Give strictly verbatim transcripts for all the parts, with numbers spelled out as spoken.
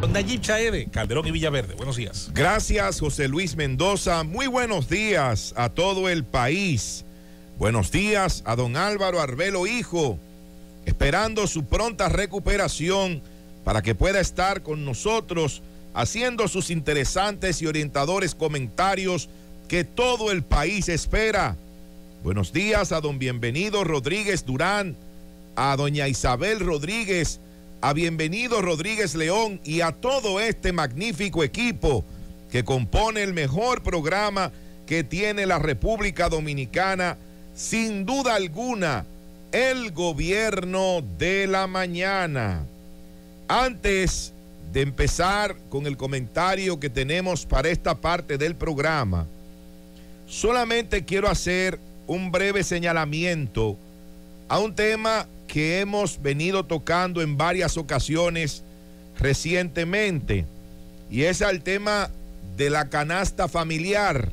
Don Nayib Chaede, Calderón y Villaverde, buenos días. Gracias, José Luis Mendoza. Muy buenos días a todo el país. Buenos días a don Álvaro Arbelo Hijo, esperando su pronta recuperación para que pueda estar con nosotros haciendo sus interesantes y orientadores comentarios que todo el país espera. Buenos días a don Bienvenido Rodríguez Durán, a doña Isabel Rodríguez, a Bienvenido Rodríguez León y a todo este magnífico equipo que compone el mejor programa que tiene la República Dominicana, sin duda alguna, el Gobierno de la Mañana. Antes de empezar con el comentario que tenemos para esta parte del programa, solamente quiero hacer un breve señalamiento a un tema que hemos venido tocando en varias ocasiones recientemente, y es al tema de la canasta familiar,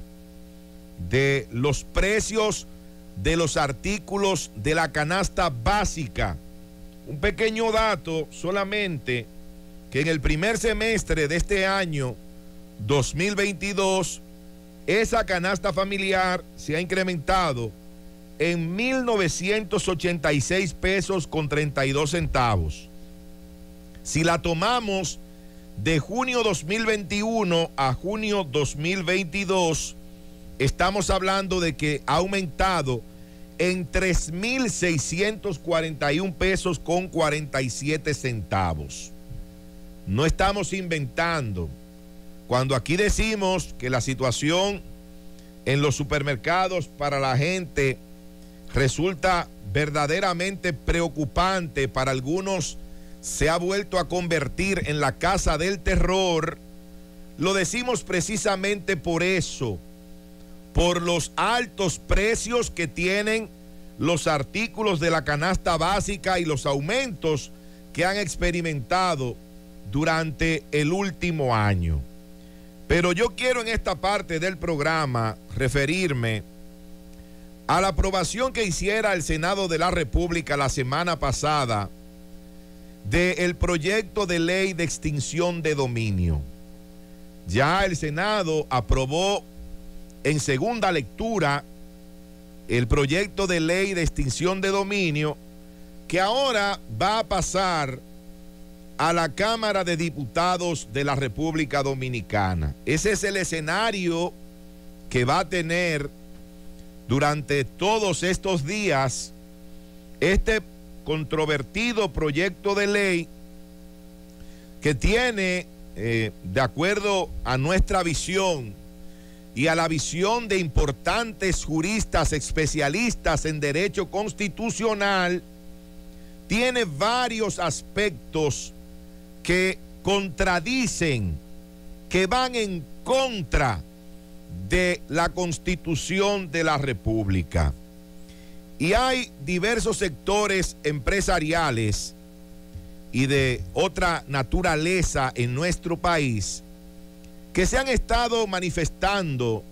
de los precios de los artículos de la canasta básica. Un pequeño dato solamente, que en el primer semestre de este año dos mil veintidós, esa canasta familiar se ha incrementado en mil novecientos ochenta y seis pesos con treinta y dos centavos. Si la tomamos de junio dos mil veintiuno a junio dos mil veintidós, estamos hablando de que ha aumentado en tres mil seiscientos cuarenta y un pesos con cuarenta y siete centavos. No estamos inventando. Cuando aquí decimos que la situación en los supermercados para la gente resulta verdaderamente preocupante, para algunos se ha vuelto a convertir en la casa del terror, lo decimos precisamente por eso, por los altos precios que tienen los artículos de la canasta básica y los aumentos que han experimentado durante el último año. Pero yo quiero en esta parte del programa referirme a la aprobación que hiciera el Senado de la República la semana pasada del proyecto de ley de extinción de dominio. Ya el Senado aprobó en segunda lectura el proyecto de ley de extinción de dominio, que ahora va a pasar a la Cámara de Diputados de la República Dominicana. Ese es el escenario que va a tener durante todos estos días este controvertido proyecto de ley, que tiene, eh, de acuerdo a nuestra visión y a la visión de importantes juristas especialistas en derecho constitucional, tiene varios aspectos que contradicen, que van en contra de la Constitución de la República. Y hay diversos sectores empresariales y de otra naturaleza en nuestro país que se han estado manifestando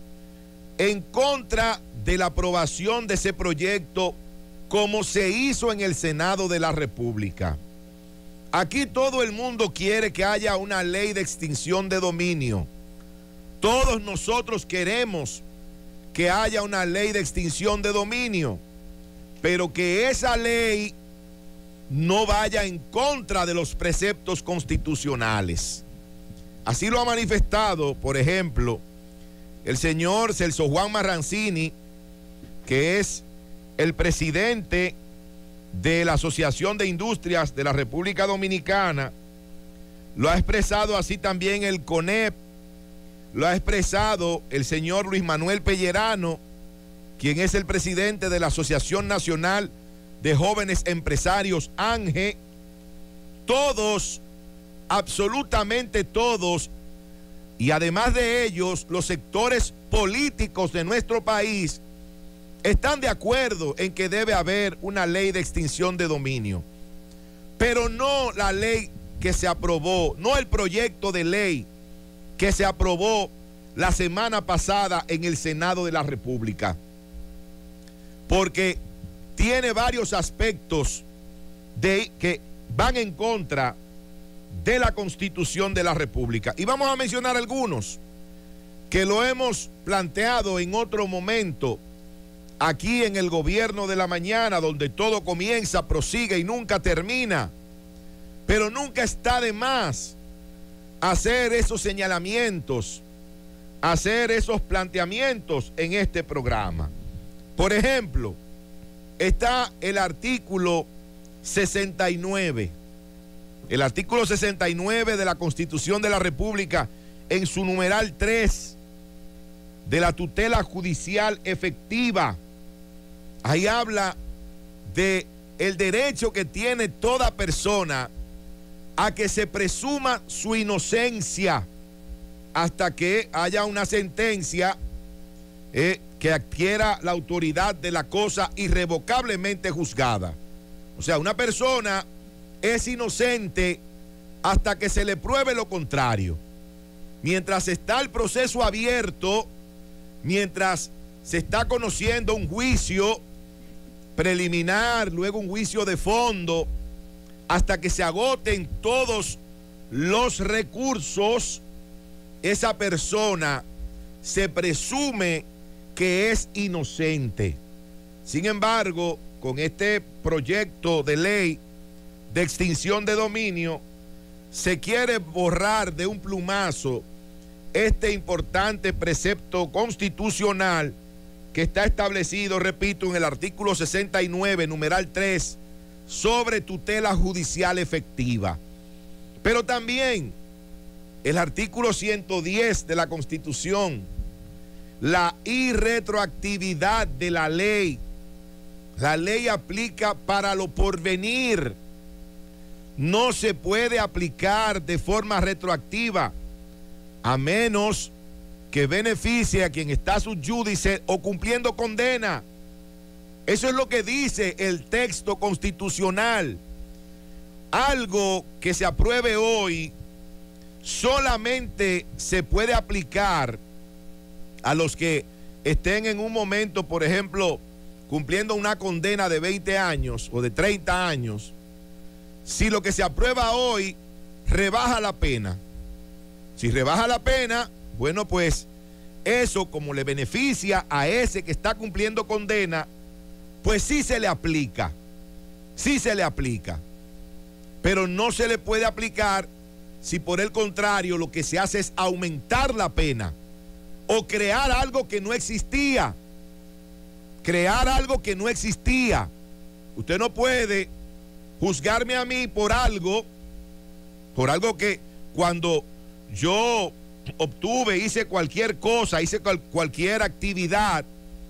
en contra de la aprobación de ese proyecto como se hizo en el Senado de la República. Aquí todo el mundo quiere que haya una ley de extinción de dominio. Todos nosotros queremos que haya una ley de extinción de dominio, pero que esa ley no vaya en contra de los preceptos constitucionales. Así lo ha manifestado, por ejemplo, el señor Celso Juan Marrancini, que es el presidente de la Asociación de Industrias de la República Dominicana. Lo ha expresado así también el CONEP, lo ha expresado el señor Luis Manuel Pellerano, quien es el presidente de la Asociación Nacional de Jóvenes Empresarios, ANGE. Todos, absolutamente todos, y además de ellos, los sectores políticos de nuestro país están de acuerdo en que debe haber una ley de extinción de dominio, pero no la ley que se aprobó, no el proyecto de ley que se aprobó la semana pasada en el Senado de la República, porque tiene varios aspectos de, que van en contra de la Constitución de la República. Y vamos a mencionar algunos que lo hemos planteado en otro momento aquí en el Gobierno de la Mañana, donde todo comienza, prosigue y nunca termina. Pero nunca está de más hacer esos señalamientos, hacer esos planteamientos en este programa. Por ejemplo, está el artículo sesenta y nueve. El artículo sesenta y nueve de la Constitución de la República, en su numeral tres, de la tutela judicial efectiva. Ahí habla de el derecho que tiene toda persona a que se presuma su inocencia hasta que haya una sentencia eh, que adquiera la autoridad de la cosa irrevocablemente juzgada. O sea, una persona es inocente hasta que se le pruebe lo contrario. Mientras está el proceso abierto, mientras se está conociendo un juicio preliminar, luego un juicio de fondo, hasta que se agoten todos los recursos, esa persona se presume que es inocente. Sin embargo, con este proyecto de ley de extinción de dominio, se quiere borrar de un plumazo este importante precepto constitucional que está establecido, repito, en el artículo sesenta y nueve, numeral tres, sobre tutela judicial efectiva. Pero también el artículo ciento diez de la Constitución, la irretroactividad de la ley. La ley aplica para lo porvenir. No se puede aplicar de forma retroactiva, a menos que beneficie a quien está subyúdice o cumpliendo condena. Eso es lo que dice el texto constitucional. Algo que se apruebe hoy solamente se puede aplicar a los que estén en un momento, por ejemplo, cumpliendo una condena de veinte años o de treinta años, si lo que se aprueba hoy rebaja la pena. Si rebaja la pena, bueno, pues eso, como le beneficia a ese que está cumpliendo condena, pues sí se le aplica, sí se le aplica. Pero no se le puede aplicar si por el contrario lo que se hace es aumentar la pena o crear algo que no existía. Crear algo que no existía. Usted no puede juzgarme a mí por algo, por algo que cuando yo obtuve, hice cualquier cosa, hice cual, cualquier actividad,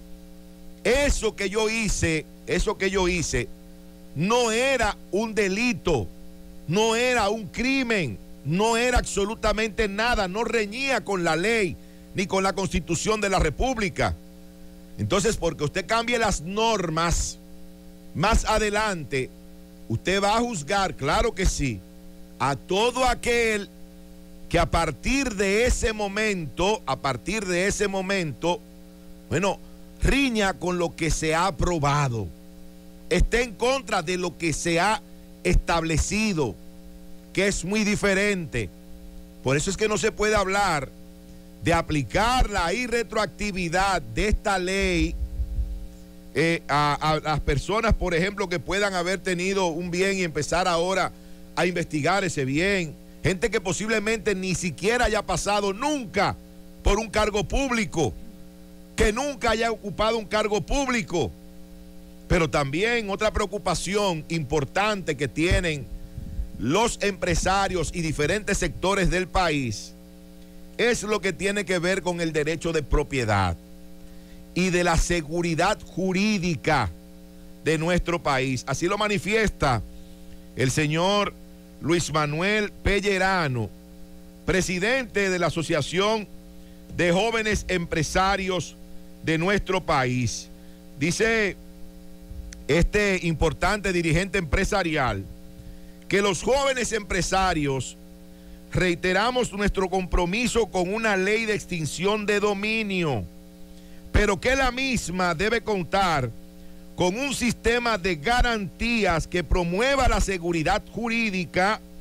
eso que yo hice, eso que yo hice, no era un delito, no era un crimen, no era absolutamente nada, no reñía con la ley ni con la Constitución de la República. Entonces, porque usted cambie las normas, más adelante, usted va a juzgar, claro que sí, a todo aquel que a partir de ese momento, a partir de ese momento, bueno, riña con lo que se ha aprobado, esté en contra de lo que se ha establecido, que es muy diferente. Por eso es que no se puede hablar de aplicar la irretroactividad de esta ley eh, a, a las personas, por ejemplo, que puedan haber tenido un bien y empezar ahora a investigar ese bien. Gente que posiblemente ni siquiera haya pasado nunca por un cargo público, que nunca haya ocupado un cargo público. Pero también otra preocupación importante que tienen los empresarios y diferentes sectores del país es lo que tiene que ver con el derecho de propiedad y de la seguridad jurídica de nuestro país. Así lo manifiesta el señor Luis Manuel Pellerano, presidente de la Asociación de Jóvenes Empresarios de nuestro país. Dice este importante dirigente empresarial que los jóvenes empresarios reiteramos nuestro compromiso con una ley de extinción de dominio, pero que la misma debe contar con un sistema de garantías que promueva la seguridad jurídica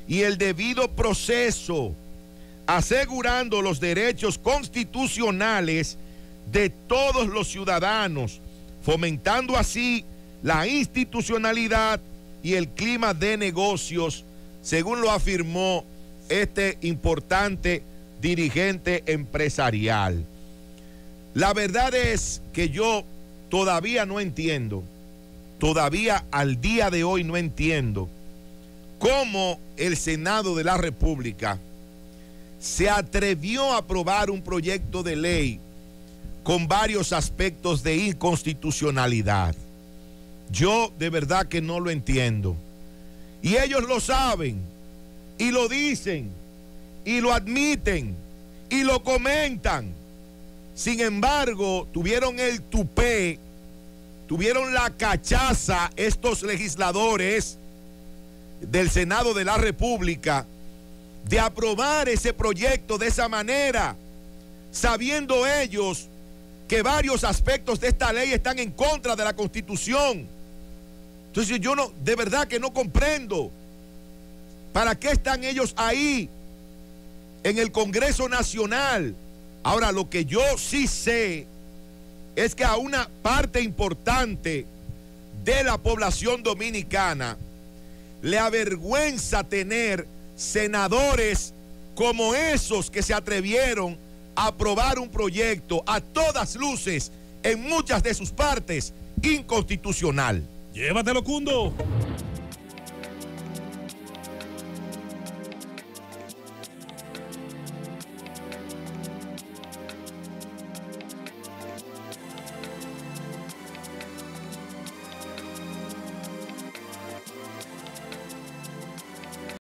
y el debido proceso, asegurando los derechos constitucionales de todos los ciudadanos, fomentando así la institucionalidad y el clima de negocios, según lo afirmó este importante dirigente empresarial. La verdad es que yo todavía no entiendo, todavía al día de hoy no entiendo cómo el Senado de la República se atrevió a aprobar un proyecto de ley con varios aspectos de inconstitucionalidad. Yo de verdad que no lo entiendo. Y ellos lo saben, y lo dicen, y lo admiten, y lo comentan. Sin embargo, tuvieron el tupé, tuvieron la cachaza estos legisladores del Senado de la República de aprobar ese proyecto de esa manera, sabiendo ellos que varios aspectos de esta ley están en contra de la Constitución. Entonces yo no, de verdad que no comprendo para qué están ellos ahí en el Congreso Nacional. Ahora, lo que yo sí sé es que a una parte importante de la población dominicana le avergüenza tener senadores como esos que se atrevieron a aprobar un proyecto a todas luces, en muchas de sus partes, inconstitucional. Llévatelo, Cundo.